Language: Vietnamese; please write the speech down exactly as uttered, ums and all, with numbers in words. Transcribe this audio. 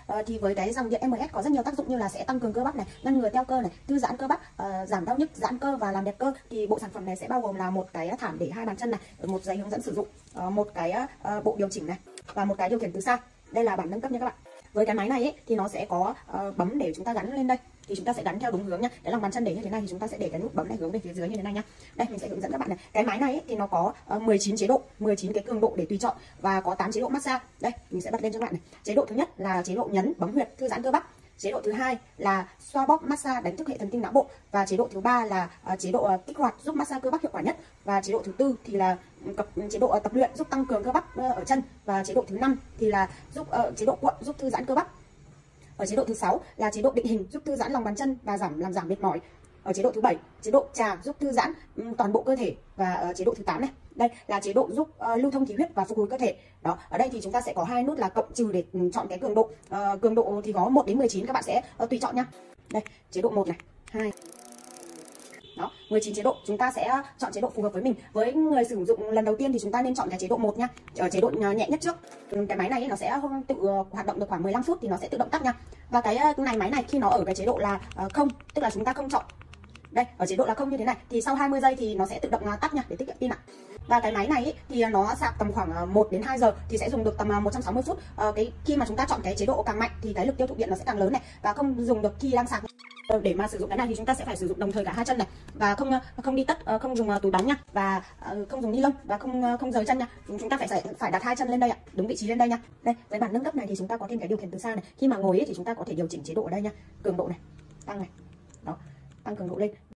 uh, thì với cái dòng điện em ét có rất nhiều tác dụng như là sẽ tăng cường cơ bắp này, ngăn ngừa teo cơ này, thư giãn cơ bắp, uh, giảm đau nhức, giãn cơ và làm đẹp cơ. Thì bộ sản phẩm này sẽ bao gồm là một cái thảm để hai bàn chân này, một giấy hướng dẫn sử dụng, uh, một cái uh, bộ điều chỉnh này và một cái điều khiển từ xa. Đây là bản nâng cấp nha các bạn. Với cái máy này ấy, thì nó sẽ có uh, bấm để chúng ta gắn lên đây, thì chúng ta sẽ gắn theo đúng hướng nhá. Cái lòng bàn chân để như thế này thì chúng ta sẽ để cái nút bấm này hướng về phía dưới như thế này nhá. Đây mình sẽ hướng dẫn các bạn này. Cái máy này ấy, thì nó có uh, mười chín chế độ, mười chín cái cường độ để tùy chọn và có tám chế độ massage. Đây mình sẽ bật lên cho các bạn này. Chế độ thứ nhất là chế độ nhấn bấm huyệt thư giãn cơ bắp. Chế độ thứ hai là xoa bóp massage đánh thức hệ thần kinh não bộ, và chế độ thứ ba là uh, chế độ uh, kích hoạt giúp massage cơ bắp hiệu quả nhất, và chế độ thứ tư thì là cập, chế độ uh, tập luyện giúp tăng cường cơ bắp uh, ở chân, và chế độ thứ năm thì là giúp uh, chế độ cuộn giúp thư giãn cơ bắp. Ở chế độ thứ sáu là chế độ định hình giúp thư giãn lòng bàn chân và giảm làm giảm mệt mỏi. Ở chế độ thứ bảy, chế độ trà giúp thư giãn um, toàn bộ cơ thể, và uh, chế độ thứ tám này, đây là chế độ giúp uh, lưu thông khí huyết và phục hồi cơ thể. Đó, ở đây thì chúng ta sẽ có hai nút là cộng trừ để um, chọn cái cường độ. Uh, cường độ thì có một đến mười chín, các bạn sẽ uh, tùy chọn nha. Đây, chế độ một này, hai. Đó, mười chín chế độ, chúng ta sẽ chọn chế độ phù hợp với mình. Với người sử dụng lần đầu tiên thì chúng ta nên chọn cái chế độ một nha, ở chế độ nhẹ nhất trước. Cái máy này nó sẽ tự hoạt động được khoảng mười lăm phút thì nó sẽ tự động tắt nha. Và cái này máy này khi nó ở cái chế độ là không, tức là chúng ta không chọn. Đây, ở chế độ là không như thế này thì sau hai mươi giây thì nó sẽ tự động tắt nha, để tiết kiệm pin ạ. Và cái máy này ý, thì nó sạc tầm khoảng một đến hai giờ thì sẽ dùng được tầm một trăm sáu mươi phút. À, cái khi mà chúng ta chọn cái chế độ càng mạnh thì cái lực tiêu thụ điện nó sẽ càng lớn này, và không dùng được khi đang sạc. Để mà sử dụng cái này thì chúng ta sẽ phải sử dụng đồng thời cả hai chân này, và không không đi tất, không dùng túi bóng nha, và không dùng ni lông, và không không rời chân nha. Chúng ta phải phải đặt hai chân lên đây ạ, đúng vị trí lên đây nha. Đây, với bản nâng cấp này thì chúng ta có thêm cái điều khiển từ xa này. Khi mà ngồi ấy thì chúng ta có thể điều chỉnh chế độ ở đây nha, cường độ này, tăng này, đó, tăng cường độ lên.